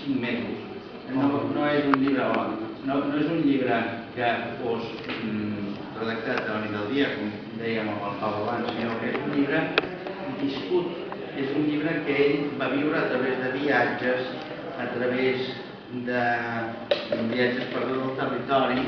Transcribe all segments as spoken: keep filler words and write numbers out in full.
cinc mesos. No és un llibre no és un llibre que fos redactat a la nit del dia, com dèiem amb el Pau abans, sinó que és un llibre viscut. És un llibre que ell va viure a través de viatges, a través de viatges per tot el territori,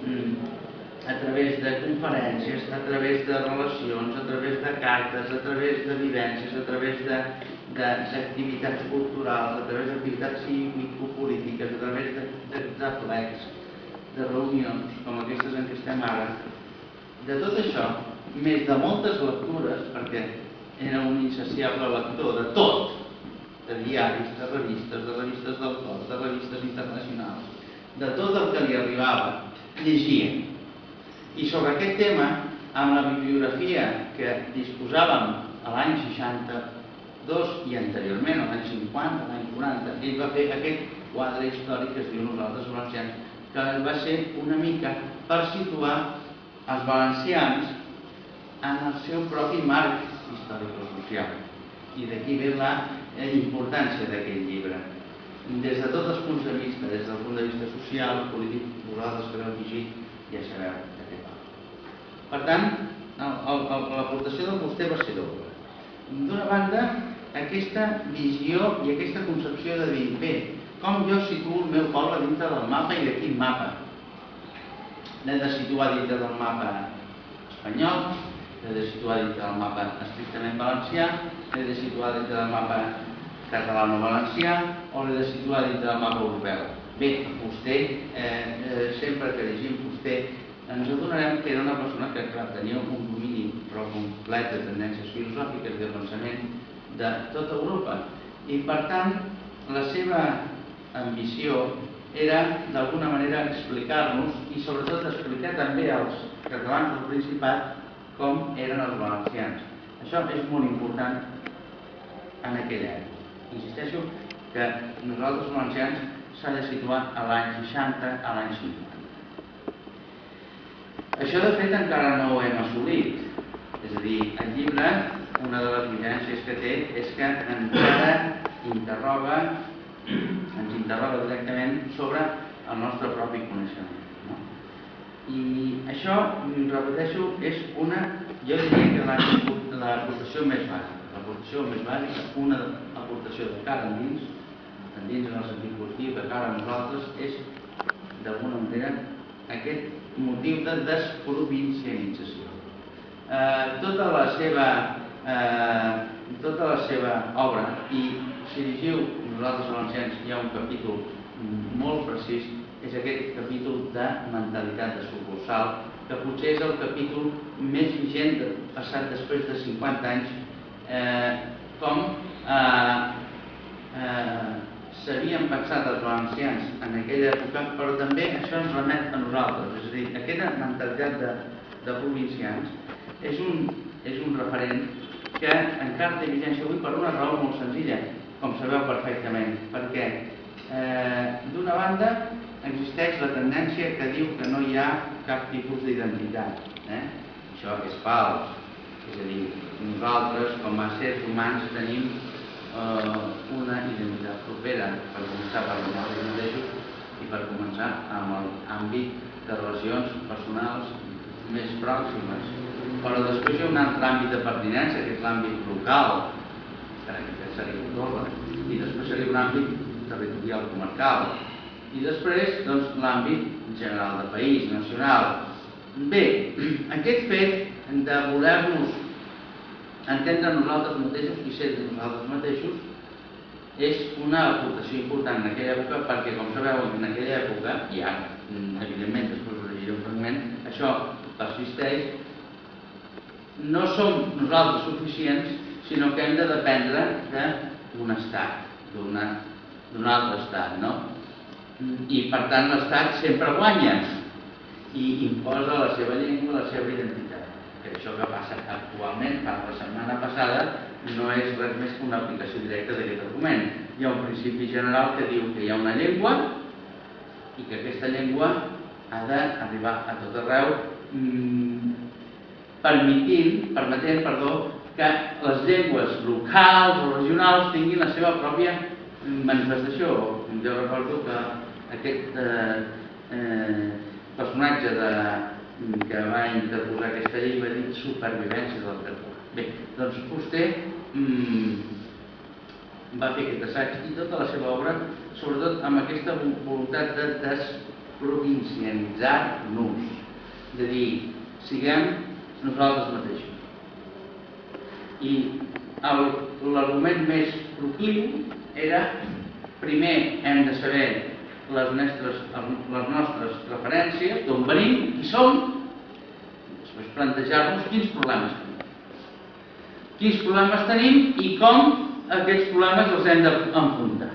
a través de conferències, a través de relacions, a través de cartes, a través de vivències, a través d'activitats culturals, a través d'activitats cívico-polítiques, a través de plecs, de reunions com aquestes en què estem ara. De tot això, més de moltes lectures, perquè era un insaciable lector de tot, de diaris, de revistes, de revistes d'autors, de revistes internacionals, de tot el que li arribava, llegia. I sobre aquest tema, amb la bibliografia que disposàvem a l'any seixanta-dos i anteriorment, a l'any cinquanta, a l'any quaranta, ell va fer aquest quadre històric que es diu Nosaltres Valencians, que va ser una mica per situar els valencians en el seu propi marc històrico-social. I d'aquí ve la importància d'aquest llibre. Des de tots els punts de vista, des del punt de vista social, polític, vosaltres que l'heu llegit, ja sabeu de què parla. Per tant, l'aportació del vostè va ser doble. D'una banda, aquesta visió i aquesta concepció de dir, bé, com jo situo el meu poble dintre del mapa i de quin mapa? L'he de situar dintre del mapa espanyol, l'he de situar dintre del mapa estrictament valencià, l'he de situar dintre del mapa catalano-valencià o l'he de situar dintre del mapa europeu. Bé, vostè, sempre que llegim vostè, ens adonarem que era una persona que tenia un domini prou complet de tendències filosòfiques i de pensament de tota Europa. I, per tant, la seva ambició era, d'alguna manera, explicar-nos i, sobretot, explicar també als catalans del Principat com eren els valencians. Això és molt important en aquella època. Insisteixo que nosaltres, valencians, s'ha de situar a l'any seixanta, a l'any cinquanta. Això, de fet, encara no ho hem assolit. És a dir, el llibre, una de les vigències que té és que encara interroga, ens interroga directament sobre el nostre propi coneixement. I això, repeteixo, és una, jo diria que l'aportació més bàsica. L'aportació més bàsica, una aportació de cara endins, endins en el sentit positiu, de cara a nosaltres, és, d'alguna manera, aquest motiu de desprovincialització. Tota la seva tota la seva obra, i si llegiu Nosaltres Valencians hi ha un capítol molt precís, és aquest capítol de mentalitat de sucursal, que potser és el capítol més vigent passat després de cinquanta anys, com s'havien pensat els valencians en aquella època, però també això ens remet a nosaltres. És a dir, aquesta mentalitat de provincians és un referent que encara té vigència avui per una raó molt senzilla, com sabeu perfectament, perquè d'una banda existeix la tendència que diu que no hi ha cap tipus d'identitat. Això és fals. És a dir, nosaltres, com a éssers humans, tenim una identitat propera, per començar per nosaltres mateixos i per començar amb l'àmbit de relacions personals més pròximes. Però després hi ha un altre àmbit de pertinença, que és l'àmbit local, que seria Andorra, i després seria un àmbit territorial comarcal, i després l'àmbit general de país, nacional. Bé, aquest fet de voler-nos entendre nosaltres mateixos i ser nosaltres mateixos és una aportació important en aquella època, perquè, com sabeu, en aquella època, i ara, evidentment, després ho llegiré un fragment, això persisteix, no som nosaltres suficients, sinó que hem de dependre d'un estat, d'un altre estat, no? I, per tant, l'estat sempre guanya i imposa la seva llengua, la seva identitat. Que això que passa actualment, per la setmana passada, no és res més que una aplicació directa d'aquest argument. Hi ha un principi general que diu que hi ha una llengua i que aquesta llengua ha d'arribar a tot arreu, permetent, permetent, perdó, que les llengües locals o regionals tinguin la seva pròpia manifestació. Jo recordo que aquest personatge que va interposar aquesta llei va dir supervivència del català. Bé, doncs vostè va fer aquest assaig i tota la seva obra, sobretot amb aquesta voluntat de desprovincialitzar-nos, de dir, siguem nosaltres mateixos. I l'argument més procliu era, primer hem de saber les nostres referències, d'on venim, qui som, després plantejar-nos quins problemes tenim. Quins problemes tenim i com aquests problemes els hem d'enfrontar.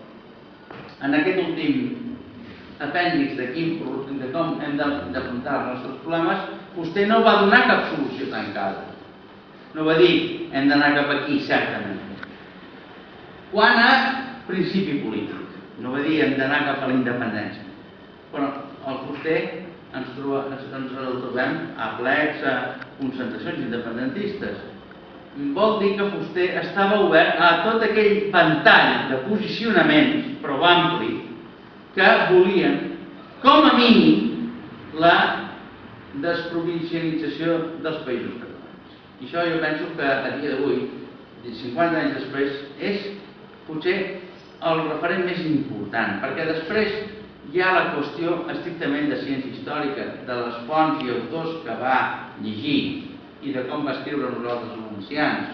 En aquest últim apèndix de com hem d'afrontar els nostres problemes, vostè no va donar cap solució tancada. No va dir, hem d'anar cap aquí, certament. Quant a principi polític, no va dir, hem d'anar cap a la independència. Però vostè ens el trobem a plecs, a concentracions independentistes. Vol dir que vostè estava obert a tot aquell ventall de posicionaments prou ampli que volien, com a mínim, la desprovincialització dels països catalans. I això jo penso que a dia d'avui, cinquanta anys després, és potser el referent més important, perquè després hi ha la qüestió estrictament de ciència històrica, de les fonts i autors que va llegir i de com va escriure nosaltres els ancians.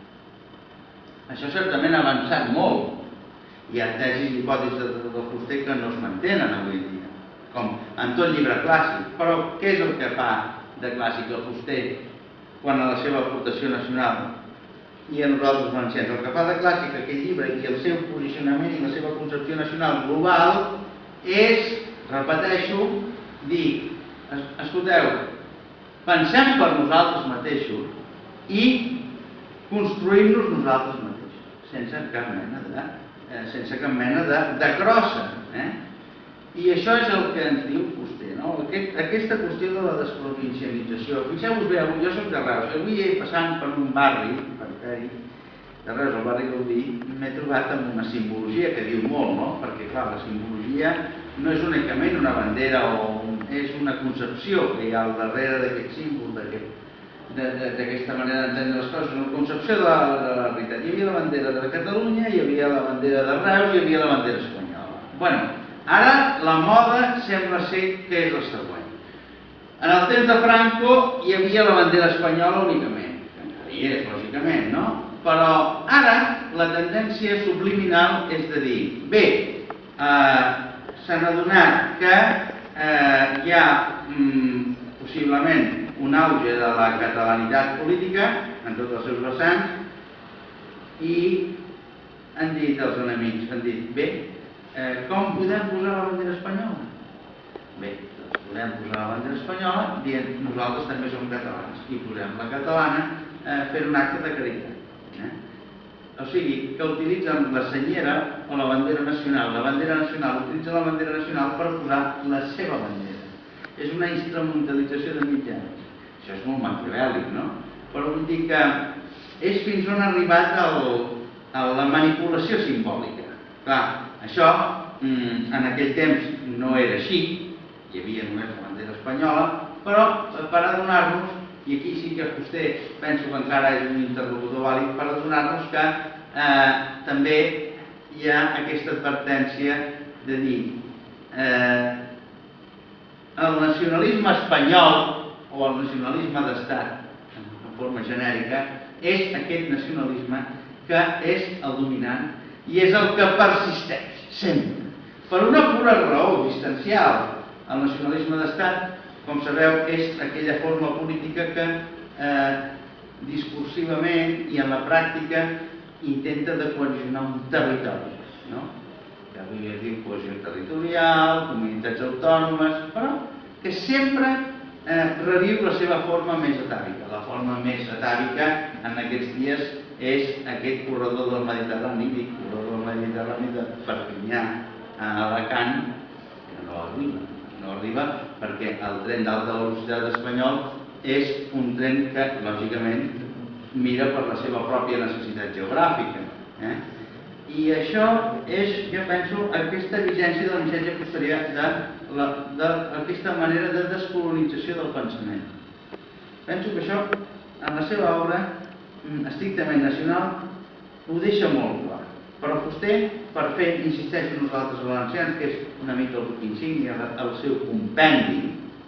Això certament ha avançat molt. Hi ha tesis i hipòtesis del fuster que no es mantenen avui en dia, com en tot llibre clàssic. Però què és el que fa de clàssic el fuster quan a la seva aportació nacional i a nosaltres els valencians? El que fa de clàssic aquest llibre i el seu posicionament i la seva concepció nacional global és, repeteixo, dir, escolteu, pensem per nosaltres mateixos i construïm-nos nosaltres mateixos, sense cap mena de, sense cap mena de, de crossa. Eh? I això és el que ens diu vostè, no? Aquest, aquesta qüestió de la desprovincialització. Fixeu-vos bé, jo soc de Reus, avui passant per un barri, perifèric, de Reus, el barri Gaudí, m'he trobat amb una simbologia que diu molt, no? Perquè, clar, la simbologia no és únicament una bandera o és una concepció que hi ha al darrere d'aquest símbol, d'aquesta manera d'entendre les coses, una concepció de la realitat. Hi havia la bandera de Catalunya, hi havia la bandera de Reus i hi havia la bandera espanyola. Bueno, ara la moda sembla ser que és la següent. En el temps de Franco hi havia la bandera espanyola únicament, que encara hi és, lògicament, no? Però ara la tendència subliminal és de dir, bé, s'han adonat que hi ha possiblement un auge de la catalanitat política en tots els seus vessants i han dit els enemics, han dit, bé, com podem posar la bandera espanyola? Bé, doncs podem posar la bandera espanyola dient nosaltres també som catalans i posem la catalana fent un acte de caritat. O sigui, que utilitzen la senyera o la bandera nacional. La bandera nacional utilitza la bandera nacional per posar la seva bandera. És una instrumentalització de mitjans. Això és molt maquiavèl·lic, no? Però vull dir que és fins on ha arribat a la manipulació simbòlica. Clar, això en aquell temps no era així, hi havia només la bandera espanyola, però per adonar-nos, i aquí sí que vostè penso que encara és un interlocutor vàlid, per adonar-nos que també hi ha aquesta advertència de dir el nacionalisme espanyol o el nacionalisme d'estat en forma genèrica és aquest nacionalisme que és el dominant i és el que persisteix sempre per una pura raó existencial. El nacionalisme d'estat, com sabeu, és aquella forma política que discursivament i en la pràctica intenta de cohesionar un territori, no? Que avui es diu cohesió territorial, comunitats autònomes, però que sempre reviu la seva forma més atàvica. La forma més atàvica en aquests dies és aquest corredor del Mediterrani, dic corredor del Mediterrani de Perpinyà a Alacant, que no arriba. No arriba perquè el tren d'alta velocitat espanyol és un tren que, lògicament, mira per la seva pròpia necessitat geogràfica. I això és, jo penso, aquesta vigència del missatge posterior d'aquesta manera de descolonització del pensament. Penso que això, en la seva obra, estrictament nacional, ho deixa molt clar. Però Fuster, per fer, insisteixo nosaltres valencians, que és una mica el que insígnia el seu compendi,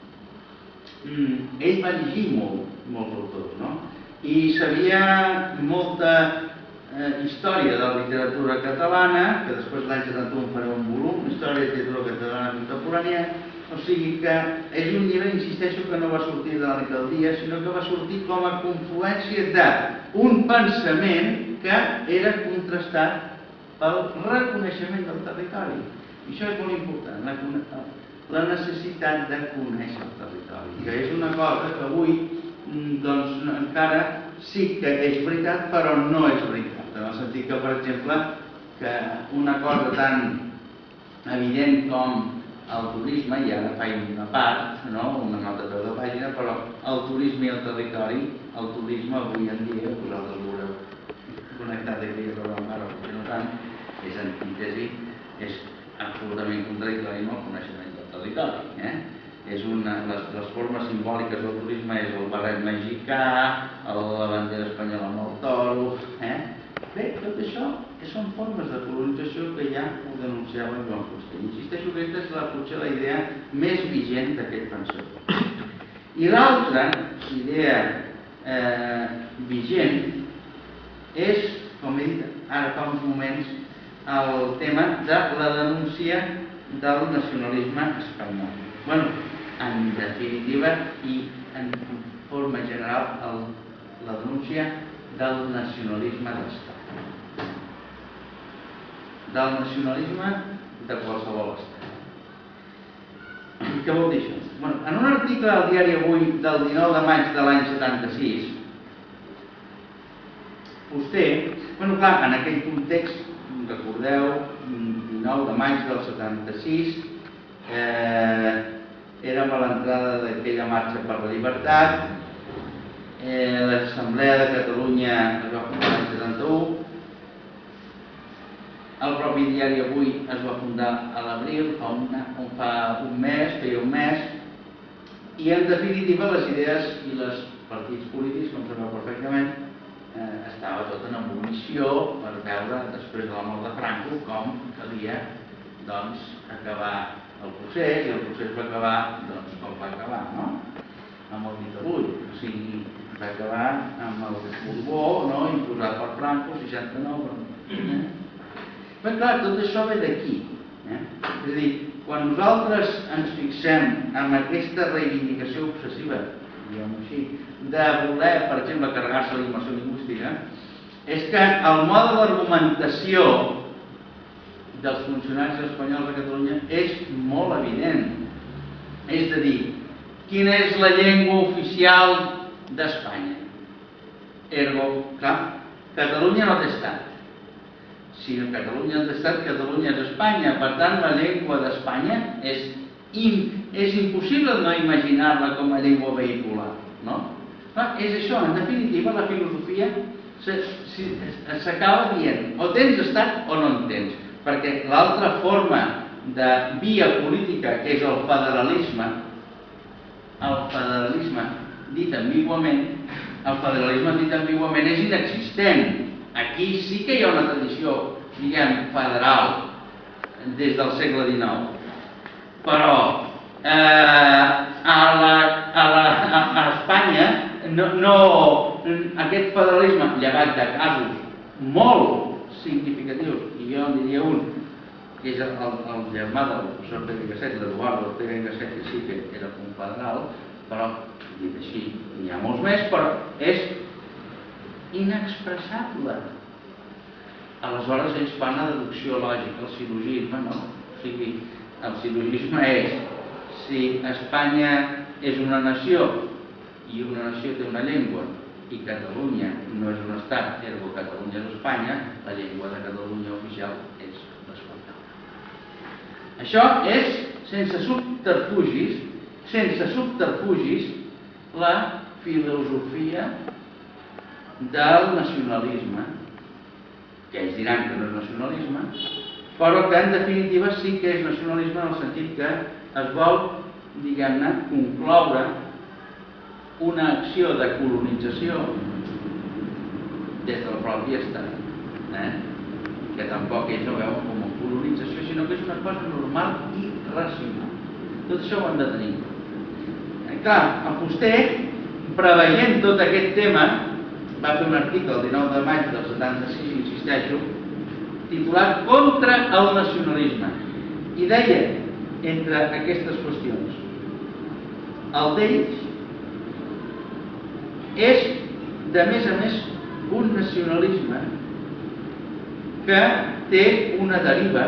ell va llegir molt, molts autors, no? I sabia molta eh, història de la literatura catalana, que després l'any setanta-u faré un volum, història de la literatura catalana contemporània, o sigui que és un llibre, insisteixo, que no va sortir de la nit al dia, sinó que va sortir com a confluència d'un pensament que era contrastat pel reconeixement del territori. I això és molt important, la, la necessitat de conèixer el territori, que és una cosa que avui doncs, encara sí que és veritat, però no és veritat. En el sentit que, per exemple, que una cosa tan evident com el turisme, i ara faig una part, no? Una nota de la pàgina, però el turisme i el territori, el turisme avui en dia, vosaltres ho veureu connectat aquí a la mar, o no tant, és antítesi, és absolutament contradictori amb el coneixement del territori. Eh? És una, les, les formes simbòliques del turisme és el barret mexicà, la bandera espanyola amb el toro... Eh? Bé, tot això que són formes de colonització que ja ho denunciava Joan Fuster. Insisteixo que aquesta és la, potser la idea més vigent d'aquest pensador. I l'altra idea eh, vigent és, com he dit ara fa uns moments, el tema de la denúncia del nacionalisme espanyol. Bueno, en definitiva i en forma general, el, la denúncia del nacionalisme d'estat. Del nacionalisme de qualsevol estat. Què vol dir això? Bueno, en un article al diari Avui del dinou de maig de l'any setanta-sis, Fuster, bueno, clar, en aquell context, recordeu, dinou de maig del setanta-sis, eh, érem a l'entrada d'aquella marxa per la llibertat, eh, l'Assemblea de Catalunya es va fundar l'any setanta-u, el propi diari Avui es va fundar a l'abril, fa, fa un mes, feia un mes, i en definitiva les idees i els partits polítics, com sabeu perfectament, eh, estava tot en ebullició per veure, després de la mort de Franco, com calia doncs, acabar el procés, i el procés va acabar doncs, com va acabar, no? Amb el dit avui, o sigui, va acabar amb el Borbó, no? Imposat per Franco, seixanta-nou, eh? Però clar, tot això ve d'aquí. Eh? És a dir, quan nosaltres ens fixem en aquesta reivindicació obsessiva, diguem-ho així, de voler, per exemple, carregar-se la immersió lingüística, és que el mode d'argumentació dels funcionaris espanyols a Catalunya és molt evident. És a dir, quina és la llengua oficial d'Espanya? Ergo, clar, Catalunya no té estat. Si Catalunya és estat, Catalunya és Espanya. Per tant, la llengua d'Espanya és, in, és impossible no imaginar-la com a llengua vehicular, no? Clar, és això, en definitiva, la filosofia s'acaba dient o tens estat o no en tens, perquè l'altra forma de via política, que és el federalisme, el federalisme dit ambiguament, el federalisme dit ambiguament és inexistent. Aquí sí que hi ha una tradició, diguem, federal des del segle dinou. Però eh, a, la, a, la, a Espanya no, no, aquest federalisme, llevat de casos molt significatius, i jo en diria un, que és el, el germà del professor Pere Gasset, l'Eduardo Pere Gasset, que sí que era un federal, però, dit així, n'hi ha molts més, però és inexpressable. Aleshores ells fan la deducció lògica, el sil·logisme, no? O sigui, el sil·logisme és, si Espanya és una nació i una nació té una llengua i Catalunya no és un estat, ergo Catalunya és Espanya, la llengua de Catalunya oficial és l'espanyol. Això és, sense subterfugis, sense subterfugis, la filosofia del nacionalisme, que ells diran que no és nacionalisme, però que en definitiva sí que és nacionalisme en el sentit que es vol, diguem-ne, concloure una acció de colonització des del propi estat, eh? que tampoc ells no veuen com a colonització, sinó que és una cosa normal i racional. Tot això ho hem de tenir. Eh, clar, el Fuster, preveient tot aquest tema, va fer un article el dinou de maig del setanta-sis, insisteixo, titulat Contra el nacionalisme, i deia, entre aquestes qüestions, el d'ells és, de més a més, un nacionalisme que té una deriva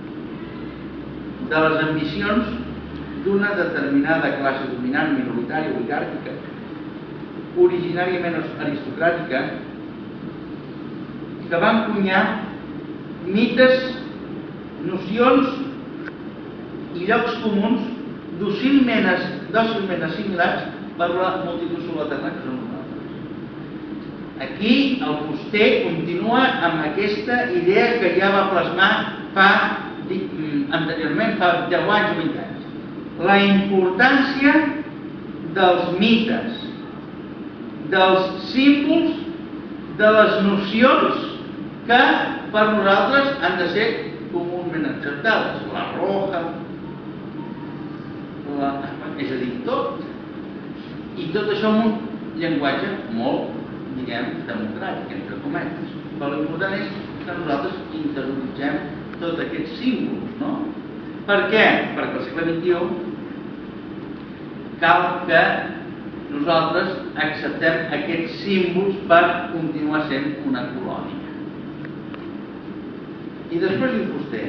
de les ambicions d'una determinada classe dominant, minoritària, oligàrquica, originàriament aristocràtica, que va encunyar mites, nocions i llocs comuns dòcilment assimilats per la multitud subalterna que són nosaltres. Aquí el Fuster continua amb aquesta idea que ja va plasmar fa, anteriorment, fa deu anys o vint anys. La importància dels mites, dels símbols, de les nocions que per nosaltres han de ser comunament acceptades. La roja, la... és a dir, tot. I tot això amb un llenguatge molt, diguem, democràtic, entre cometes. Però l'important és que nosaltres interioritzem tots aquests símbols, no? Per què? Perquè al segle vint-i-u cal que nosaltres acceptem aquests símbols per continuar sent una colònia. I després diu Fuster,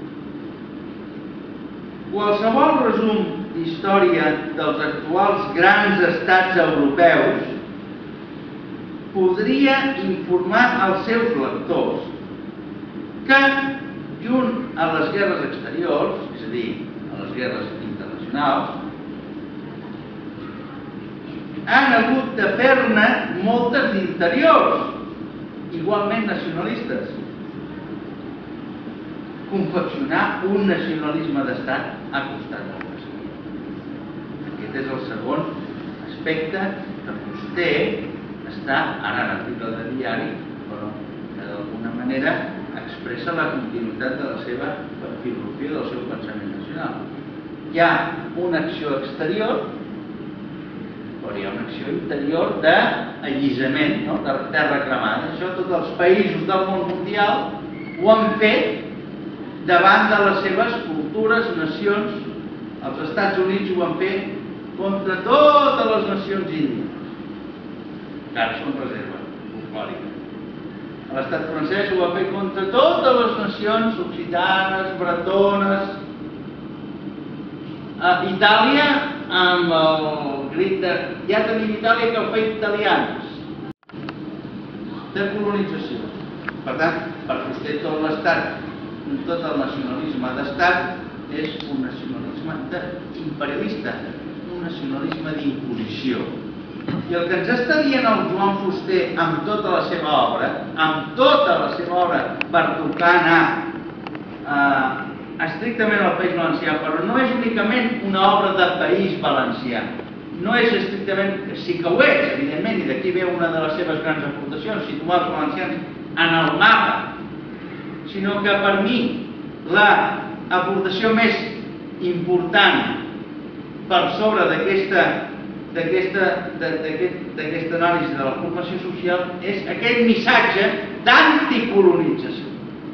qualsevol resum d'història dels actuals grans estats europeus podria informar als seus lectors que, junt a les guerres exteriors, és a dir, a les guerres internacionals, han hagut de fer-ne moltes d'interiors, igualment nacionalistes. Confeccionar un nacionalisme d'estat ha costat molt. Aquest és el segon aspecte que Fuster està, ara en l'article de diari, però que d'alguna manera expressa la continuïtat de la seva filosofia, del seu pensament nacional. Hi ha una acció exterior, però hi ha una acció interior d'allisament, no? De terra cremada. Això tots els països del món mundial ho han fet davant de les seves cultures, nacions. Els Estats Units ho han fet contra totes les nacions índies, que ara són reserva folclòrica. L'estat francès ho ha fet contra totes les nacions occitanes, bretones. A Itàlia, amb el crit de ja tenim Itàlia que ho fa italians, de colonització. Per tant, per Fuster tot l'estat, tot el nacionalisme d'estat és un nacionalisme imperialista, un nacionalisme d'imposició. I el que ens està dient el Joan Fuster amb tota la seva obra, amb tota la seva obra per tocar anar eh, estrictament al País Valencià, però no és únicament una obra de País Valencià. No és estrictament, sí que ho és, evidentment, i d'aquí ve una de les seves grans aportacions, situar els valencians en el mapa, sinó que per mi l'aportació més important per sobre d'aquesta d'aquesta anàlisi de la formació social és aquest missatge d'anticolonització.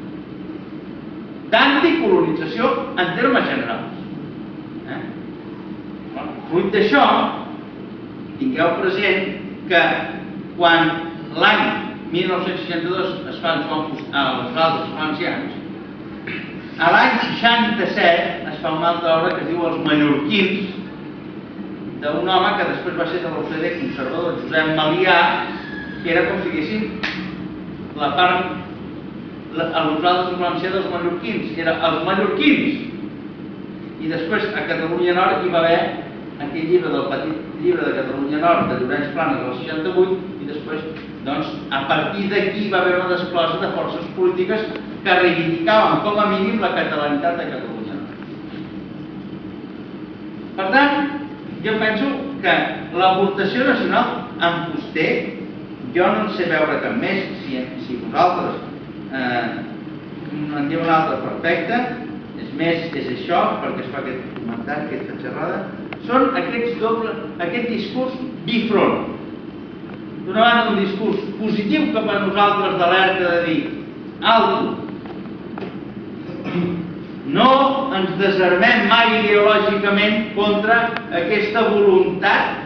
D'anticolonització en termes generals. Eh? Fruit d'això, tingueu present que quan l'any mil nou-cents seixanta-dos es fan els altres valencians, a l'any seixanta-set es fa una altra obra que es diu Els mallorquins, d'un home que després va ser de l'U C D conservador, Josep Malià, que era com si diguéssim la part, a l'Osvaldo Valencià dels mallorquins, era els mallorquins. I després a Catalunya Nord hi va haver aquell llibre del petit llibre de Catalunya Nord de Llorenç Planes del seixanta-vuit, i després, doncs, a partir d'aquí va haver una desclosa de forces polítiques que reivindicaven com a mínim la catalanitat de Catalunya. Per tant, jo penso que l'aportació nacional en Fuster, jo no en sé veure cap més, si vosaltres en diu un altre perfecte, és més, és això, perquè es fa aquest comentari, aquesta xerrada, són aquests dobles, aquest discurs bifront. D'una banda, un discurs positiu cap a nosaltres d'alerta de dir alto, no ens desarmem mai ideològicament contra aquesta voluntat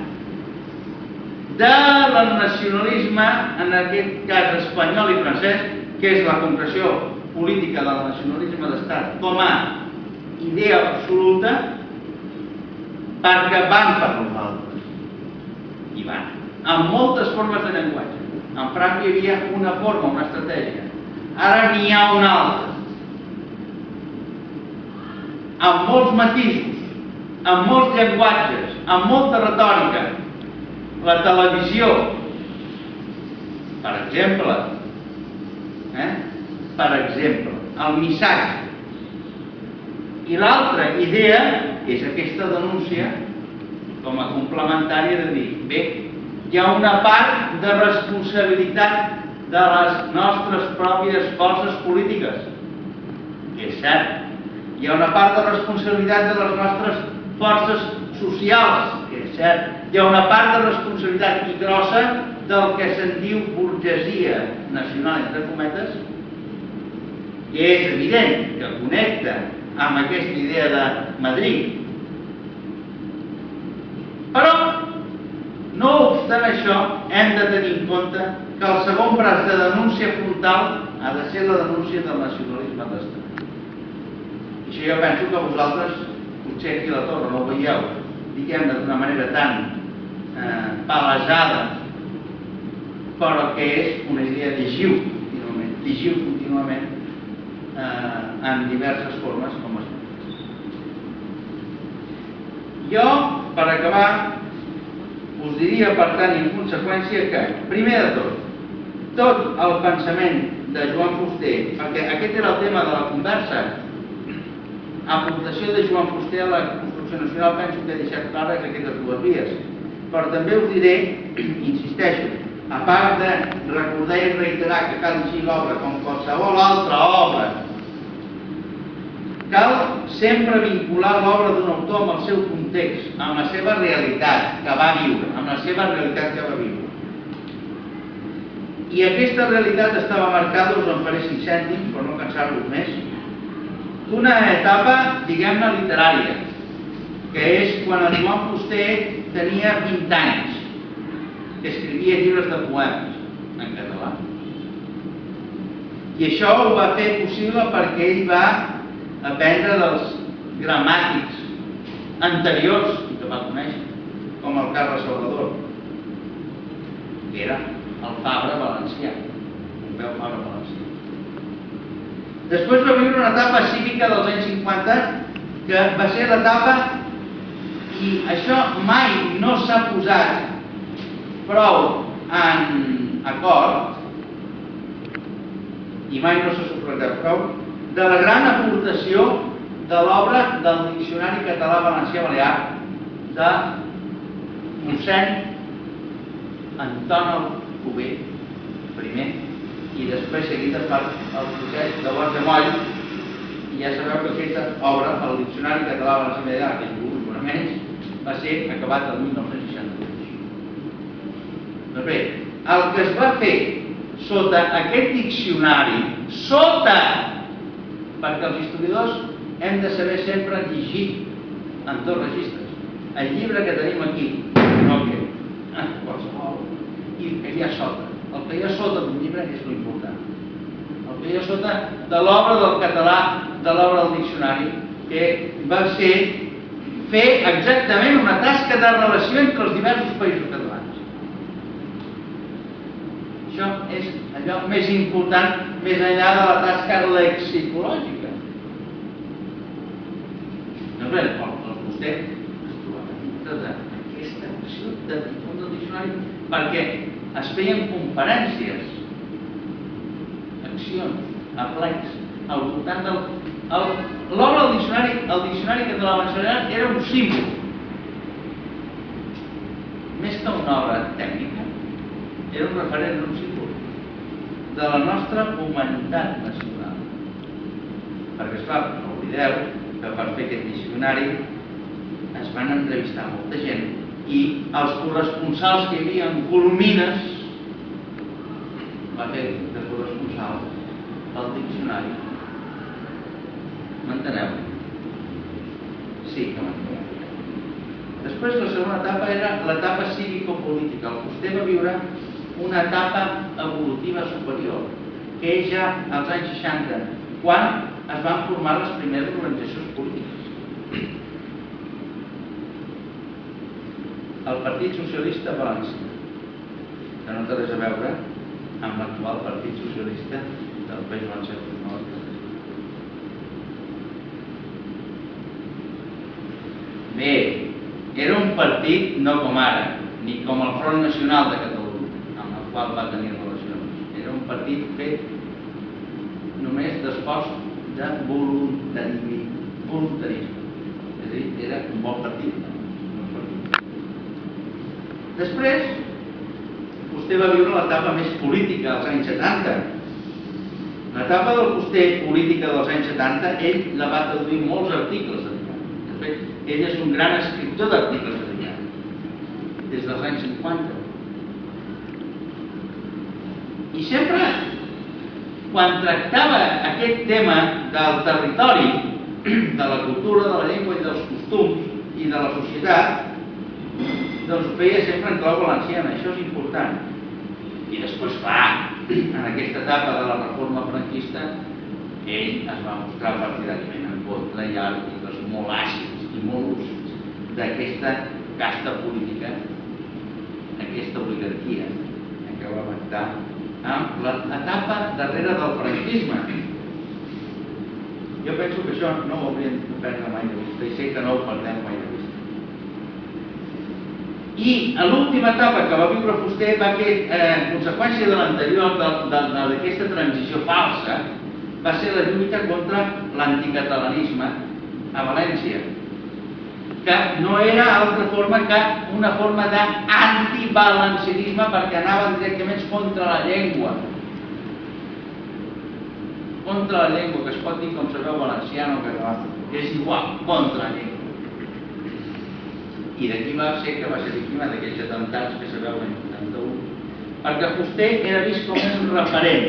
del nacionalisme, en aquest cas espanyol i francès, que és la concreció política del nacionalisme d'estat com a idea absoluta, perquè van per nosaltres. I van. Amb moltes formes de llenguatge. En Franco hi havia una forma, una estratègia. Ara n'hi ha una altra. Amb molts matisos, amb molts llenguatges, amb molta retòrica. La televisió, per exemple, eh? per exemple, el missatge. I l'altra idea és aquesta denúncia com a complementària de dir, bé, hi ha una part de responsabilitat de les nostres pròpies forces polítiques, que és cert. Hi ha una part de responsabilitat de les nostres forces socials, que és cert. Hi ha una part de responsabilitat i grossa del que se'n diu burgesia nacional, entre cometes, que és evident que connecta amb aquesta idea de Madrid. Però, no obstant això, hem de tenir en compte que el segon braç de denúncia frontal ha de ser la denúncia del nacionalisme d'estat. I això jo penso que vosaltres, potser aquí a la Torre no ho veieu, diguem-ne d'una manera tan eh, palesada, però que és una idea llegiu contínuament, llegiu contínuament eh, en diverses formes com es pot. Jo, per acabar, us diria, per tant, en conseqüència, que, primer de tot, tot el pensament de Joan Fuster, perquè aquest era el tema de la conversa, aportació de Joan Fuster a la construcció nacional, penso que he deixat clares aquestes dues vies. Però també us diré, insisteixo, a part de recordar i reiterar que cal llegir l'obra com qualsevol altra obra, cal sempre vincular l'obra d'un autor amb el seu context, amb la seva realitat que va viure, amb la seva realitat que va viure. I aquesta realitat estava marcada, us en faré cinc cèntims, per no cansar-vos més, d'una etapa, diguem-ne, literària, que és quan el Joan Fuster tenia vint anys, que escrivia llibres de poemes en català. I això ho va fer possible perquè ell va aprendre dels gramàtics anteriors que va conèixer, com el Carles Salvador, que era el Fabra valencià, un veu Fabra valencià. Després va viure una etapa cívica dels anys cinquanta, que va ser l'etapa, i això mai no s'ha posat prou en acord, i mai no s'ha subratllat prou, de la gran aportació de l'obra del Diccionari Català-Valencià-Balear de mossèn Anton Alcover, primer, i després seguida per el procés de Bosch de Moll, i ja sabeu que aquesta obra, el Diccionari Català-Valencià-Balear, que és un fonaments, va ser acabat el mil nou-cents seixanta-dos. Doncs bé, el que es va fer sota aquest diccionari, sota, perquè els historiadors hem de saber sempre llegir en dos registres. El llibre que tenim aquí, no que, qualsevol, i el que hi ha sota. El que hi ha sota d'un llibre és l'important. El que hi ha sota de l'obra del català, de l'obra del diccionari, que va ser fer exactament una tasca de relació entre els diversos països catalans. Això és allò més important, més enllà de la tasca lexicològica. Doncs bé, el Fuster es trobava dintre d'aquesta acció de difondre el diccionari perquè es feien conferències, accions, aplecs, al voltant del... L'obra del diccionari, el diccionari català-valencià era un símbol, més que una obra tècnica, era un referent, un símbol de la nostra humanitat nacional. Perquè, esclar, no oblideu que per fer aquest diccionari es van entrevistar molta gent i els corresponsals que hi havia en Colomines va fer de corresponsal del diccionari. M'enteneu? Sí que m'enteneu. Després, la segona etapa era l'etapa cívico-política. El Fuster va viure una etapa evolutiva superior, que és ja als anys seixanta, quan es van formar les primeres organitzacions polítiques. El Partit Socialista Valencià, que no té res a veure amb l'actual Partit Socialista del País Valencià. Bé, era un partit no com ara, ni com el Front Nacional de Catalunya, amb el qual va tenir relacions. Era un partit fet només d'esforç de voluntarisme. És a dir, era un bon partit. Després, vostè va viure l'etapa més política dels anys setanta. L'etapa del Fuster política dels anys setanta, ell la va traduir molts articles dedicats. De fet, ell és un gran escriptor d'articles dedicats, des dels anys cinquanta. I sempre, quan tractava aquest tema del territori, de la cultura, de la llengua i dels costums i de la societat, doncs ho feia sempre en clau valenciana, això és important. I després, clar, en aquesta etapa de la reforma franquista, ell es va mostrar partidàriament en contra i articles molt àcids i molt lúcids d'aquesta casta política, aquesta oligarquia que va pactar amb l'etapa darrere del franquisme. Jo penso que això no ho hauríem de perdre mai de vista i sé que no ho perdem mai de vista. I a l'última etapa que va viure Fuster va que, en conseqüència de l'anterior, d'aquesta transició falsa, va ser la lluita contra l'anticatalanisme a València, que no era altra forma que una forma d'antivalencianisme perquè anaven directament contra la llengua. Contra la llengua, que es pot dir com sabeu valenciano o català, és igual, contra la llengua. I d'aquí va ser que va ser víctima d'aquells atemptats que sabeu l'any vuitanta-u, perquè Fuster era vist com un referent.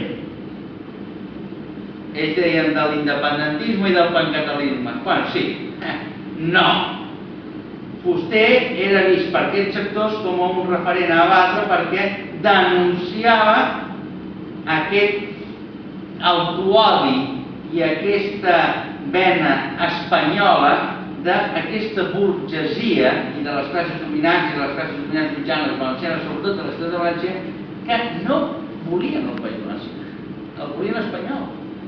Ells deien de l'independentisme i del pancatalanisme. Bueno, sí, no. Fuster era vist per aquests sectors com un referent a base perquè denunciava aquest autoodi i aquesta vena espanyola d'aquesta burgesia i de les classes dominants i de les classes dominants mitjanes valencianes, sobretot de l'estat de València, que no volien el País Valencià, el volien espanyol.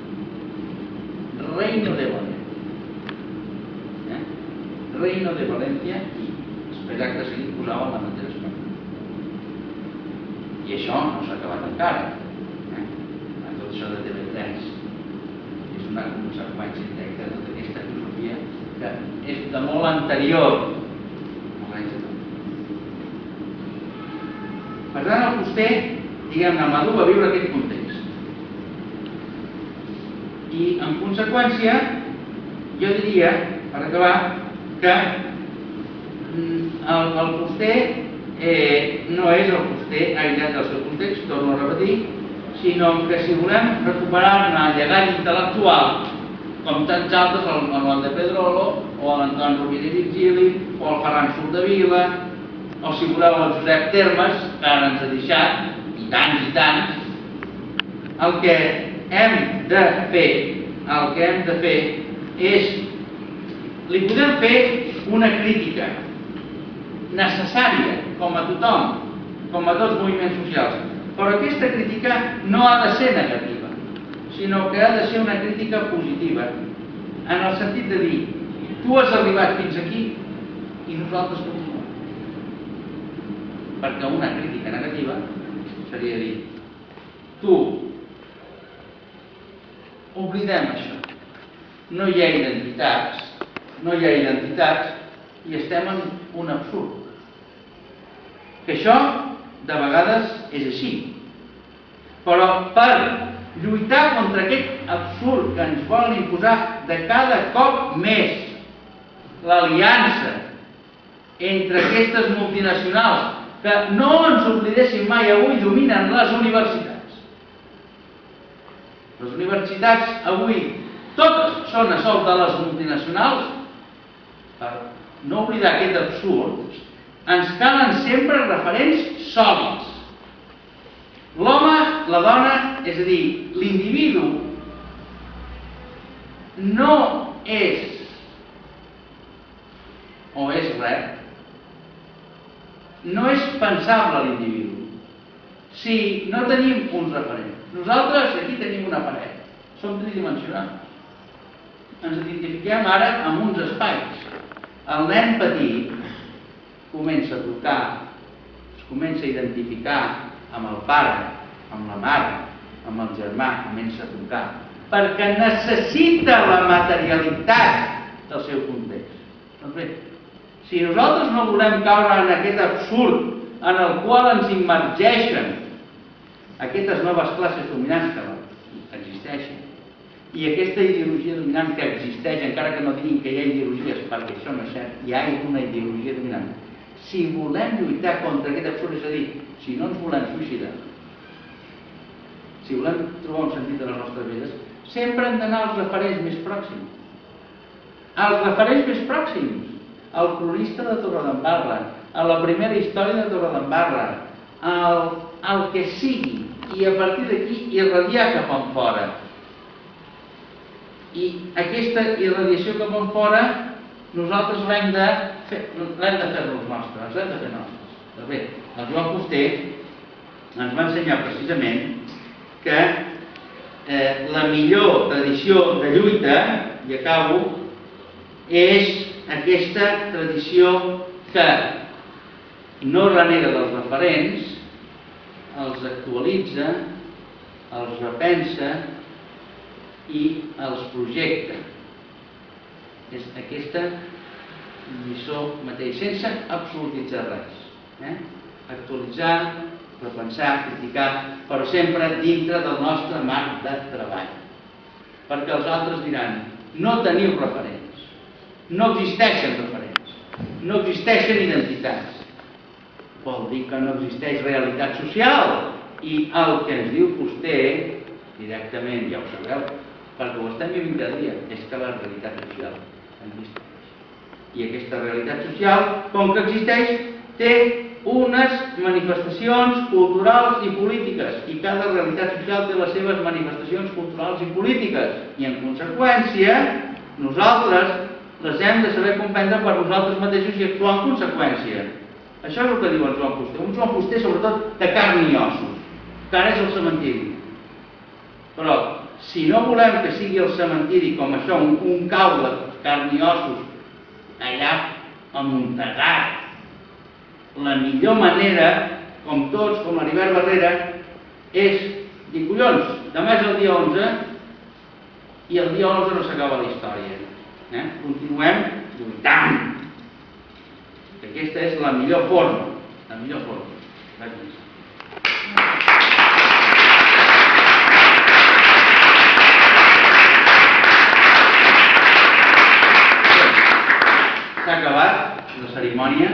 Reino de València. Reino de València i després acte seguit posava la bandera espanyola. I això no s'ha acabat encara. Tot això de T V tres és una conseqüència directa de tota aquesta filosofia que és de molt anterior als anys setanta. Per tant, el Fuster, diguem-ne, madur va viure aquest context. I, en conseqüència, jo diria, per acabar, que el Fuster no és el Fuster aïllat del seu context, torno a repetir, sinó que si volem recuperar-ne el llegat intel·lectual, com tants altres, el Manuel de Pedrolo, o l'Antoni Rovira i Virgili, o el Ferran Soldevila, o si voleu el Josep Termes, que ara ens ha deixat, i tants i tants, el que hem de fer, el que hem de fer és, li podem fer una crítica necessària, com a tothom, com a tots moviments socials, però aquesta crítica no ha de ser negativa, sinó que ha de ser una crítica positiva, en el sentit de dir, tu has arribat fins aquí i nosaltres continuem. Perquè una crítica negativa seria dir, tu, oblidem això. No hi ha identitats, no hi ha identitats i estem en un absurd. Que això, de vegades, és així. Però per lluitar contra aquest absurd que ens volen imposar de cada cop més l'aliança entre aquestes multinacionals que no ens oblidéssim mai, avui dominen les universitats. Les universitats avui totes són a sou de les multinacionals. Per no oblidar aquest absurd, ens calen sempre referents sòlids. L'home, la dona, és a dir, l'individu no és o és res, no és pensable l'individu si no tenim un referent. Nosaltres aquí tenim una paret, som tridimensionals. Ens identifiquem ara amb uns espais. El nen petit comença a tocar, es comença a identificar amb el pare, amb la mare, amb el germà, comença a tocar, perquè necessita la materialitat del seu context. Doncs bé, si nosaltres no volem caure en aquest absurd en el qual ens immergeixen aquestes noves classes dominants que existeixen, i aquesta ideologia dominant que existeix, encara que no diguin que hi ha ideologies, perquè això no és cert, hi ha una ideologia dominant. Si volem lluitar contra aquest absurd, és a dir, si no ens volem suïcidar, si volem trobar un sentit de les nostres vides, sempre hem d'anar als referents més pròxims. Els referents més pròxims, el cronista de Torredembarra, a la primera història de Torredembarra, el, el que sigui, i a partir d'aquí irradiar cap en fora. I aquesta irradiació cap en fora nosaltres l'hem de fer, l'hem de fer-nos nostres, l'hem de fer nostres. Doncs bé, el Joan Fuster ens va ensenyar precisament que eh, la millor tradició de lluita, i acabo, és aquesta tradició que no renega dels referents, els actualitza, els repensa i els projecta. És aquesta lliçó mateix, sense absolutitzar res. Eh? Actualitzar, repensar, criticar, però sempre dintre del nostre marc de treball. Perquè els altres diran, no teniu referents, no existeixen referents, no existeixen identitats. Vol dir que no existeix realitat social. I el que ens diu Fuster, directament, ja ho sabeu, perquè ho estem vivint cada dia, és que la realitat social existeix. I aquesta realitat social, com que existeix, té unes manifestacions culturals i polítiques, i cada realitat social té les seves manifestacions culturals i polítiques, i en conseqüència nosaltres les hem de saber comprendre per nosaltres mateixos i actuar en conseqüència. Això és el que diu el Joan Fuster, un Joan Fuster sobretot de carn i ossos, que ara és el cementiri. Però si no volem que sigui el cementiri com això, un, un cau de carn i ossos allà amuntegat, la millor manera, com tots, com l'Heribert Barrera, és dir, collons, demà és el dia onze i el dia onze no s'acaba la història. Eh? Continuem lluitant. Aquesta és la millor forma, la millor forma. Gràcies. S'ha acabat la cerimònia.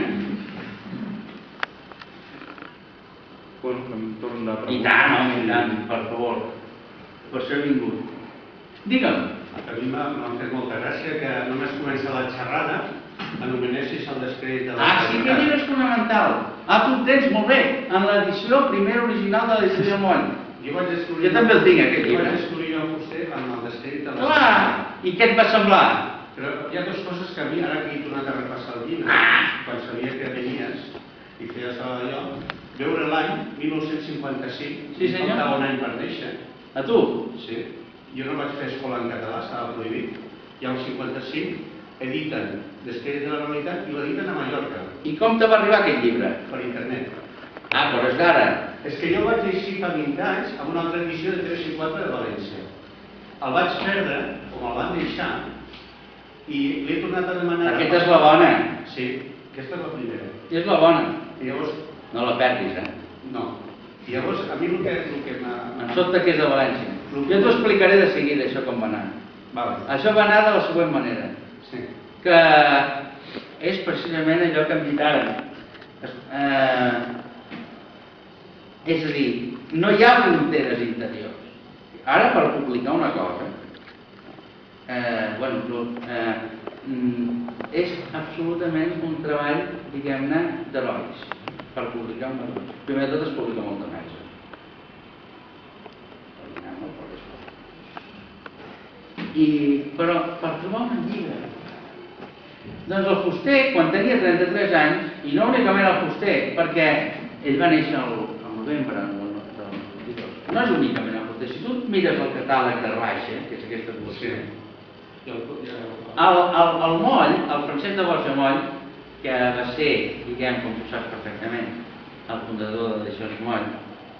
I tant, home, i tant, per favor. Per això he vingut. Digue'm. A mi m'ha fet molta gràcia que només comença la xerrada, anomenessis el descrèdit de la... Ah, sí, que llibre és fonamental. Ah, tu el tens, molt bé, en l'edició primera original de l'edició de Món. Jo vaig descobrir... Jo també el tinc, aquest llibre. Jo vaig descobrir jo a Fuster amb el descrèdit de la... Clar! I què et va semblar? Però hi ha dues coses que a mi, ara que he tornat a repassar el llibre, quan sabia que venies i feies allò, veure l'any mil nou-cents cinquanta-cinc, sí, senyor. Faltava un any per néixer. A tu? Sí. Jo no vaig fer escola en català, estava prohibit. I al cinquanta-cinc editen Descrèdit de la realitat i l'editen a Mallorca. I com te va arribar aquest llibre? Per internet. Ah, però és d'ara. És que jo vaig llegir fa vint anys amb una altra edició de tres i quatre de València. El vaig perdre, com el van deixar, i l'he tornat a demanar... Aquesta és la bona. Sí, aquesta és la primera. I és la bona. I llavors... No la perdis, eh? No. I llavors, a mi el que, el que m'ha... Em sobta que és de València. Jo t'ho explicaré de seguida, això com va anar. Vale. Això va anar de la següent manera. Sí. Que és precisament allò que hem dit ara. Eh, és a dir, no hi ha fronteres interiors. Ara, per publicar una cosa, eh, bueno, eh, és absolutament un treball, diguem-ne, d'herois, per publicar una cosa. Primer de tot es publica molta més. I, però per trobar un llibre, doncs el Fuster, quan tenia trenta-tres anys, i no únicament el Fuster, perquè ell va néixer al, al novembre del no és únicament el Fuster. Si tu mires el catàleg de Raixa, que és aquesta col·lecció, sí. el, el, el Moll, el Francesc de Borja Moll, que va ser, diguem, com tu saps perfectament, el fundador de l'Edicions Moll,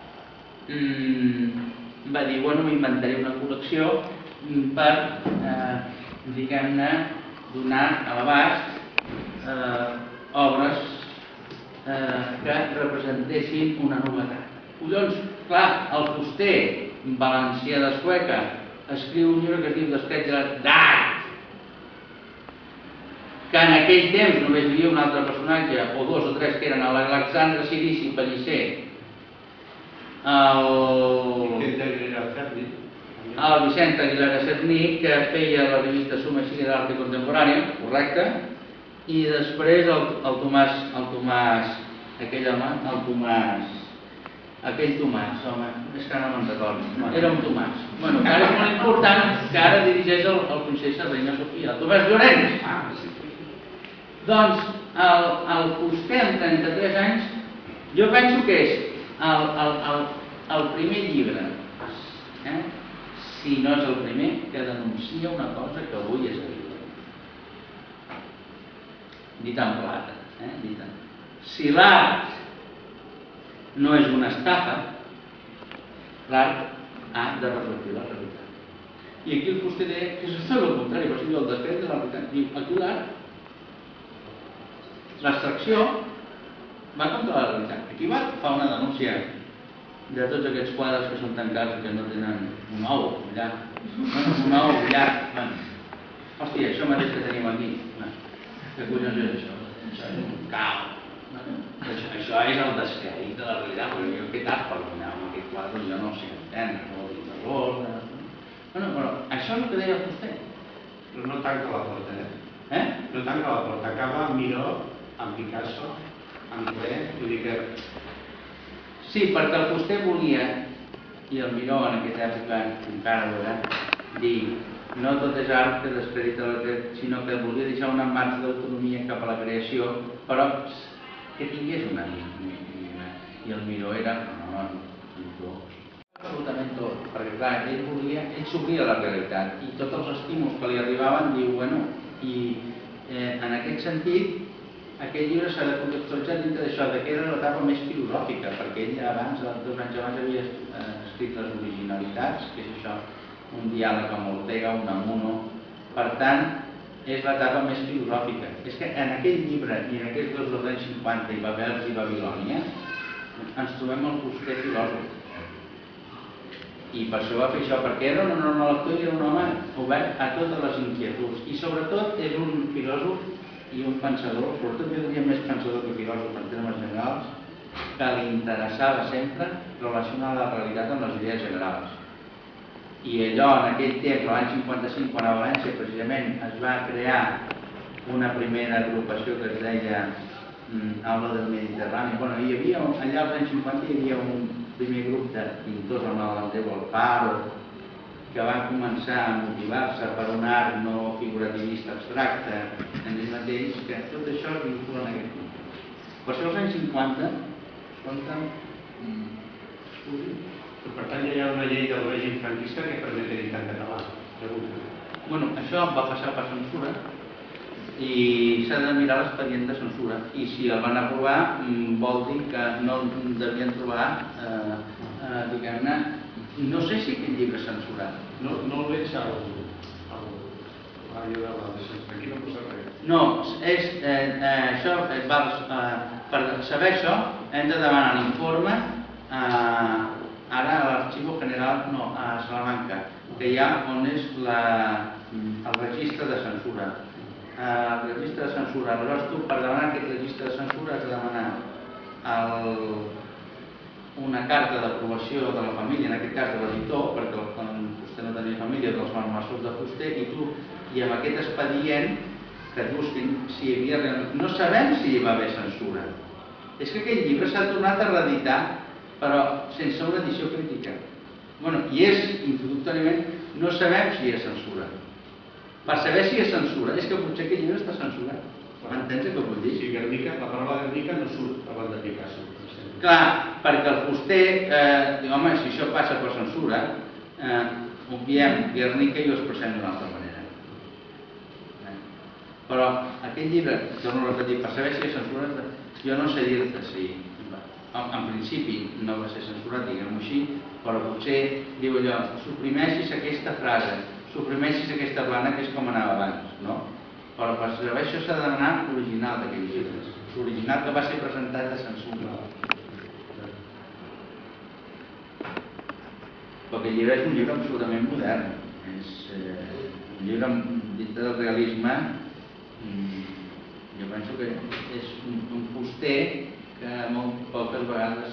mmm, va dir, bueno, m'inventaré una col·lecció per, eh, diguem-ne, donar a l'abast eh, obres eh, que representessin una novetat. Collons, clar, el Fuster, valencià de Sueca, escriu un llibre que es diu Descret d'Art, que en aquell temps només hi havia un altre personatge, o dos o tres, que eren l'Alexandre Cirici Pellicer, el... el Vicent Aguilera Cerní, que feia la revista Suma i Sigue d'Arte Contemporània, correcte, i després el, el Tomàs, el Tomàs, aquell home, el Tomàs, aquell Tomàs, home, és que no me'n recordo, era un Tomàs. Bueno, que ara és molt important, que ara dirigeix el, el Consell de Reina Sofia, el Tomàs Llorenç. Ah, sí. Doncs, el, el Fuster, amb trenta-tres anys, jo penso que és el, el, el, el primer llibre, eh? Si no és el primer, que denuncia una cosa que avui és evident. Dit en plata. Eh? Dit en... Si l'art no és una estafa, l'art ha de reflectir la realitat. I aquí el Fuster deia que és tot el contrari, però si diu el descret de la realitat. Diu, aquí l'art, l'extracció, va contra la realitat. Aquí va, fa una denúncia de tots aquests quadres que són tancats i que no tenen un ou allà. Un ou allà. Hòstia, això mateix que tenim aquí. Què collons és això? Això és un cau. Això, això és el descrèdit de la realitat, perquè jo he fet art per donar amb aquest quadre, jo no sé entendre, no dic de l'ordre... Bueno, però això és el que deia el Fuster. Però no tanca la porta, eh? Eh? No tanca la porta, acaba amb Miró, amb Picasso, amb Klee, vull dir que... Sí, perquè el Fuster volia, i el Miró en aquesta època encara ho era, dir no tot és art que descredita la realitat, sinó que volia deixar una marxa d'autonomia cap a la creació, però que tingués una línia. I el Miró era, no, no, absolutament tot, perquè clar, ell volia, ell s'obria a la realitat i tots els estímuls que li arribaven diu, bueno, i eh, en aquest sentit aquest llibre s'ha de contextualitzar dintre d'això, que era l'etapa més filosòfica, perquè ell abans, dos anys abans, havia escrit les originalitats, que és això, un diàleg amb Ortega, un Namuno. Per tant, és l'etapa més filosòfica. És que en aquell llibre i en aquests dos dels anys cinquanta, i Babels i Babilònia, ens trobem el Fuster filòsof. I per això va fer això, perquè era un enorme lector i era un home obert a totes les inquietuds. I sobretot és un filòsof i un pensador, sobretot jo diria més pensador que filòsof en termes generals, que li interessava sempre relacionar la realitat amb les idees generals. I allò, en aquell temps, l'any cinquanta-cinc, quan a València precisament es va crear una primera agrupació que es deia Aula del Mediterrani. Bueno, hi havia, allà als anys cinquanta hi havia un primer grup de pintors amb el Andreu Alfaro, que van començar a motivar-se per un art no figurativista abstracte en ells mateix, que tot això es vincula en aquest context. Per això als anys cinquanta, escolta'm, per tant hi ha una llei del règim franquista que permet editar en català. Bueno, això va passar per censura i s'ha de mirar l'expedient de censura, i si el van aprovar vol dir que no devien trobar, diguem-ne, no sé si aquest llibre censurat. No el veig al àrea de la defensa, aquí no posa res. No, és això, per saber això hem de demanar l'informe ara a l'Arxivo General, no, a Salamanca, que hi ha on és el registre de censura. El registre de censura, aleshores tu per demanar aquest registre de censura has de demanar una carta d'aprovació de la família, en aquest cas de l'editor, perquè quan vostè no tenia família, dels marmessors de fuster, i tu, i amb aquest expedient que et busquin si hi havia realment... No sabem si hi va haver censura. És que aquest llibre s'ha tornat a reeditar, però sense una edició crítica. Bueno, i és, introductòriament, no sabem si hi ha censura. Per saber si hi ha censura, és que potser aquest llibre està censurat. M'entens el que vull dir? Sí, Guernica, la paraula Guernica no surt abans de Picasso. Clar, perquè el fuster diu, home, si això passa per censura, obviem Guernica i ho expressem d'una altra manera. Però aquest llibre, torno a repetir, per saber si hi ha censura, jo no sé dir-te si... En principi no va ser censurat, diguem-ho així, però potser, diu allò, suprimeixis aquesta frase, suprimeixis aquesta plana, que és com anava abans, no? Però per saber això s'ha de demanar l'original d'aquell llibre, l'original que va ser presentat a censura. Però aquest llibre és un llibre absolutament modern, és un llibre dintre del realisme, jo penso que és un fuster que molt poques vegades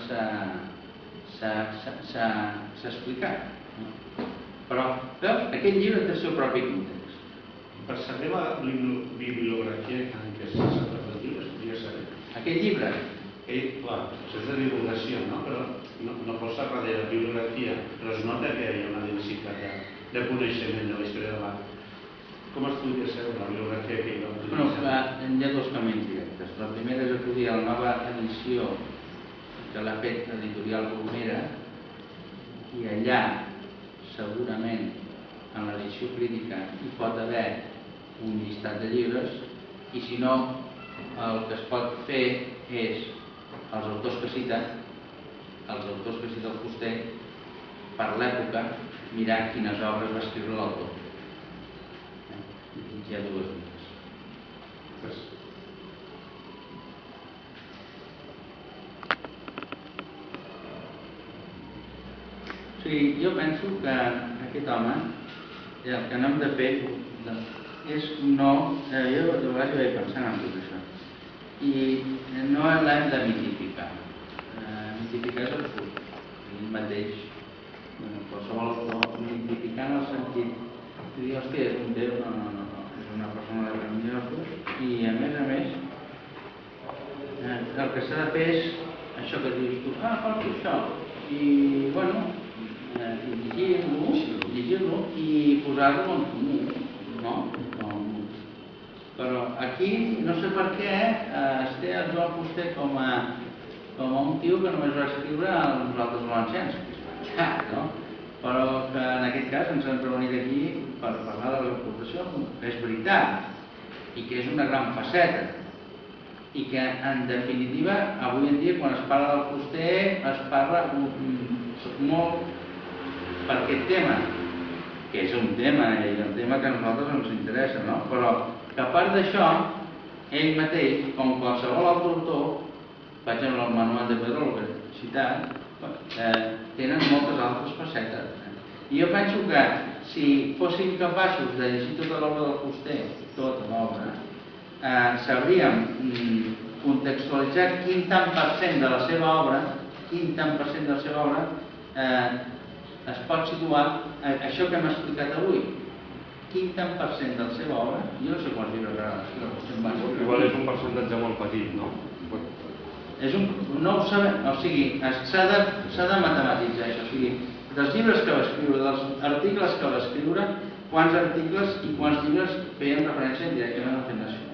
s'ha explicat. Però, veus, aquest llibre té el seu propi context. Per saber la bibliografia en què s'ha tractat el llibre, es podria saber. Aquest llibre? Clar, això és de divulgació, no? Però no posa darrere bibliografia, però es nota que hi ha una densitat de coneixement de la història de l'art. Com es podria saber la bibliografia que hi va utilitzar? Hi ha dos camins directes. La primera és acudir a la nova edició que l'ha fet l'editorial Bromera, i allà segurament en l'edició crítica hi pot haver un llistat de llibres, i si no, el que es pot fer és els autors que cita, els autors que cita el fuster, per l'època, mirar quines obres va escriure l'autor. Hi ha dues vies. O sigui, jo penso que aquest home, el que no hem de fer és no... Jo de vegades vaig pensant en tot això. I no l'hem de mitificar. Mitificar és absurd. Ell mateix, qualsevol autor, mitificar en el sentit de dir, hòstia, és un déu, no, no, no, és una persona de grandiosos, i a més a més, el que s'ha de fer és això que dius tu, ah, porto això, i, bueno, llegir-lo, llegir-lo i posar-lo en comú, no? Però aquí, no sé per què, es té el Joan Fuster com a un tio que només va escriure a nosaltres valencians, no? Però que en aquest cas ens hem reunit aquí per parlar de l'exportació, que és veritat, i que és una gran faceta, i que en definitiva, avui en dia, quan es parla del fuster, es parla molt per aquest tema, que és un tema, i un tema que a nosaltres ens interessa, no? Però que a part d'això, ell mateix, com qualsevol altre autor, per exemple, el Manuel de Pedrolo, que he citat, tenen moltes altres facetes. I jo penso que si fóssim capaços de llegir tota l'obra del fuster, tota l'obra, sabríem contextualitzar quin tant per cent de la seva obra, quin tant per cent de la seva obra es pot situar, això que hem explicat avui, quin tant per cent de la seva obra, jo no sé quants llibres ara, igual és un percentatge molt petit, no? No ho sabem, o sigui, s'ha de matematitzar això, o sigui, dels llibres que va escriure, dels articles que va escriure, quants articles i quants llibres feien referència directament a la Fundació.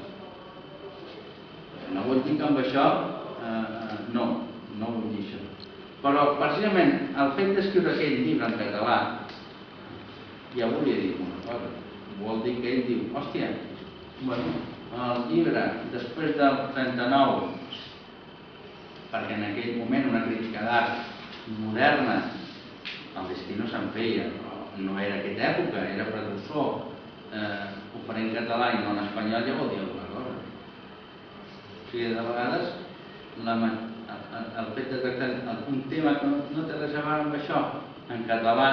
No vull dir que amb això, no, no vull dir això. Però, precisament, el fet d'escriure aquell llibre en català, ja volia dir una cosa, vol dir que ell diu, hòstia, bueno, el llibre, després del trenta-nou, perquè en aquell moment una crítica d'art moderna, el destí no se'n feia, no era aquesta època, era precursor, eh, ho faré en català i no en espanyol, ja vol dir alguna cosa. O sigui, de vegades, la, el, el fet de tractar un tema que no, no té res a veure amb això, en català,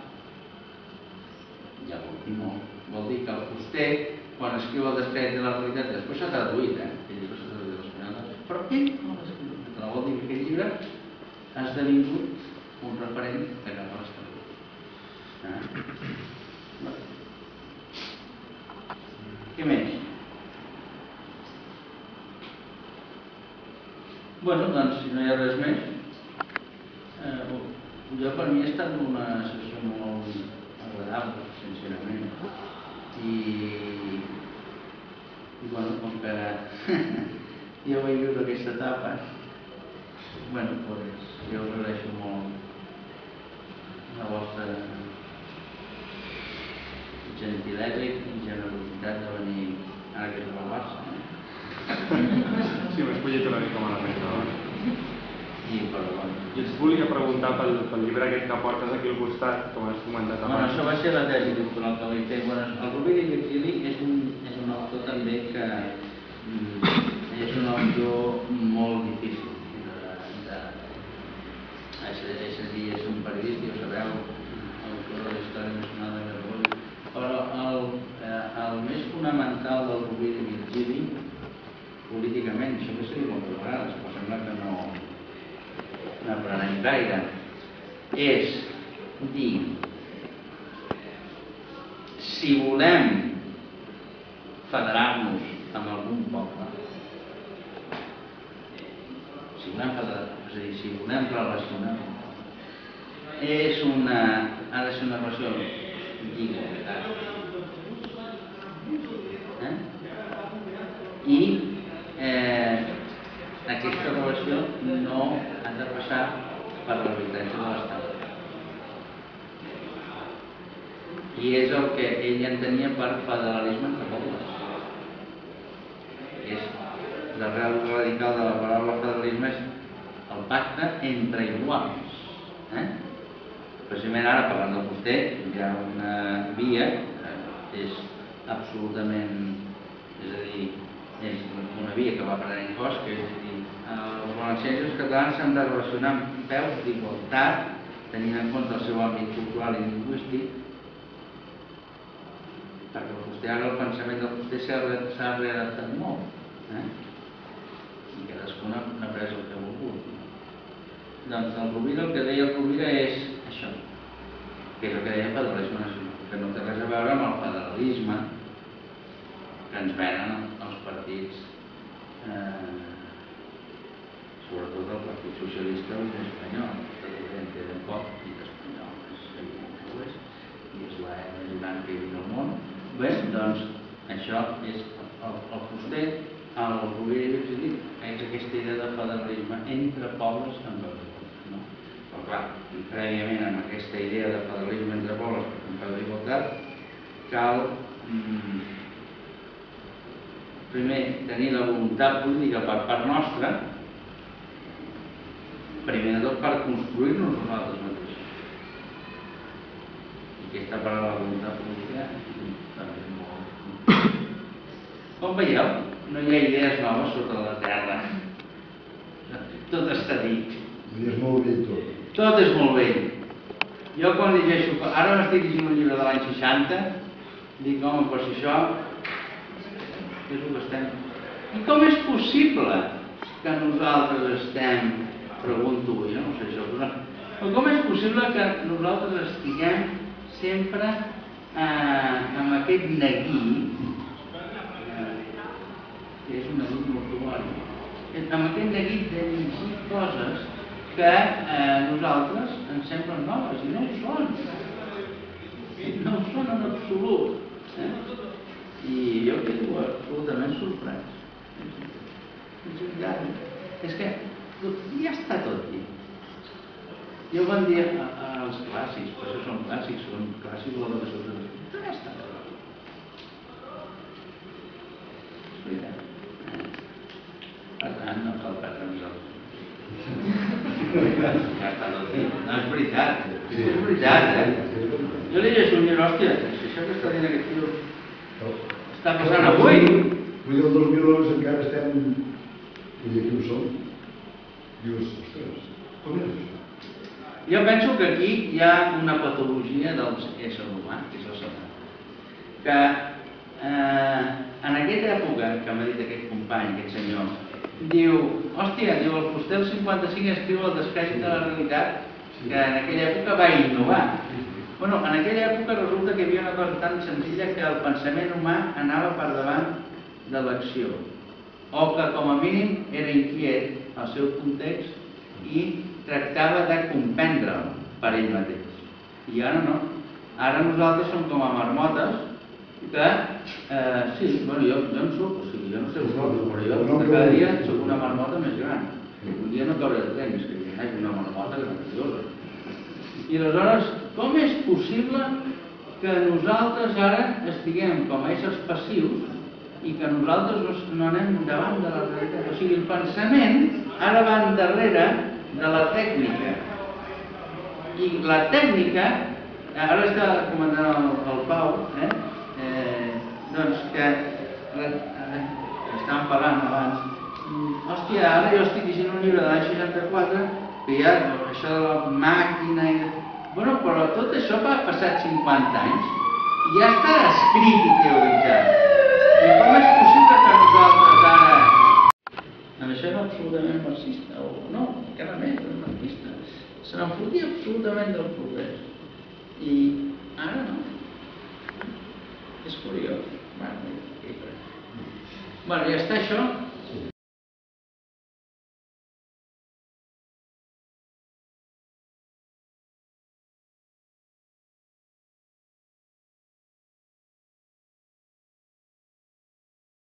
ja vol dir molt. Vol dir que el fuster, quan escriu el Descrèdit de la realitat, després s'ha traduït, eh? Aquell llibre s'ha traduït a l'espanyol, però ell no l'ha escrit en català. Vol dir que aquest llibre ha esdevingut un referent de cap a l'estat. Eh? Què més? Bueno, doncs, si no hi ha res més, eh, jo per mi ha estat una sessió molt agradable, sincerament. I, i bueno, com que jo vaig viure aquesta etapa, bueno, doncs, jo us agraeixo molt la vostra gentilesa i generositat de venir ara que és el Barça. Sí, m'he escollit una mica malament, no? I, però, bueno. I et volia preguntar pel, pel llibre aquest que portes aquí al costat, com has comentat abans. Bueno, això va ser la tesi doctoral que vaig fer. Bueno, el Rovira i Virgili és un, és un autor també que mm, és un autor molt difícil de, de, és, és a dir, és un periodista, ja ho sabeu, autor de la història nacional de Catalunya, però el, eh, el més fonamental del Rovira i Virgili, políticament, això que seria moltes vegades, però sembla que no n'aprenem gaire, és dir, si volem federar-nos amb algun poble, si volem federar-nos, és a dir, si volem relacionar-nos, és una, ha de ser una relació d'igualtat. Eh? I eh, aquesta relació no ha de passar per l'arbitratge de l'Estat. I és el que ell entenia per federalisme entre pobles. És l'arrel radical de la paraula federalisme és el pacte entre iguals. Eh? Precisament ara, parlant del fuster, hi ha una via que és absolutament, és a dir, és una via que va prenent cos, que és a dir, els valencians i els catalans s'han de relacionar amb peus d'igualtat, tenint en compte el seu àmbit cultural i lingüístic, perquè el fuster ara el pensament del fuster s'ha readaptat molt, eh? I cadascú n'ha pres el que ha volgut. Doncs el Rovira, el que deia el Rovira és això, que és el que deia el federalisme nacional, que no té res a veure amb el federalisme que ens venen els partits, eh, sobretot el Partit Socialista i l'Espanyol, que en tenen poc i l'Espanyol és evident que ho és, i és la més gran que hi ha al món. Bé, doncs, això és el, el fuster, el Rovira i Virgili, és aquesta idea de federalisme entre pobles en peu d'igualtat, no? Però clar, prèviament amb aquesta idea de federalisme entre pobles en peu d'igualtat, cal mm, primer tenir la voluntat política per part nostra, primer de tot per construir-nos nosaltres mateixos. I aquesta part de la voluntat política també és molt... Com veieu, no hi ha idees noves sota la terra. Tot està dit. I és molt vell tot. Tot és molt vell. Jo quan llegeixo... Ara m'estic llegint un llibre de l'any seixanta, dic, home, però si això... és el que estem... I com és possible que nosaltres estem... Pregunto, jo no sé això, però com és possible que nosaltres estiguem sempre eh, amb aquest neguí, eh, que és un neguit mortuori, amb aquest neguit de llegir coses que eh, nosaltres ens semblen noves i no ho són. No ho són en absolut. Eh? I jo quedo absolutament sorprès. És que ja està tot dit. Jo van dir als clàssics, per això són clàssics, són clàssics de la de les ja està tot dit. És veritat. Per tant, no cal patrons. Ja està tot dit. No, és veritat. És veritat, eh? Jo li llegeixo un llibre, hòstia, si això que està dient aquest tio està passant avui. Vull dir, el dos mil onze encara estem... Vull dir, aquí ho som. Dius, ostres, com és això? Jo penso que aquí hi ha una patologia dels éssers humans, que és el següent. Que eh, en aquesta època, que m'ha dit aquest company, aquest senyor, diu, hòstia, diu, el Fuster del cinquanta-cinc escriu el descrèdit de la realitat, que en aquella època va innovar. Bueno, en aquella època resulta que hi havia una cosa tan senzilla que el pensament humà anava per davant de l'acció, o que com a mínim era inquiet al seu context i tractava de comprendre'l per ell mateix. I ara no. Ara nosaltres som com a marmotes que, eh, sí, bueno, jo, jo en soc, o sigui, jo no sé vosaltres, però jo cada dia soc una marmota més gran. Un dia no cauré de tren, és que hi ha una marmota grandiosa. I aleshores, com és possible que nosaltres ara estiguem com a éssers passius i que nosaltres no anem davant de la realitat? O sigui, el pensament ara va endarrere de la tècnica. I la tècnica, ara està comentant el, el Pau, eh? Eh, doncs que la, eh, estàvem parlant abans, hòstia, ara jo estic llegint un llibre de l'any seixanta-quatre que hi ha això de la màquina i... Bueno, però tot això ha passat cinquanta anys i ja està escrit i teoritzat. I com és possible que nosaltres ara... En això era absolutament marxista, o no, encara més, era marxista. Se n'en fotia absolutament del progrés. I ara no. És curiós. Bueno, ja està això.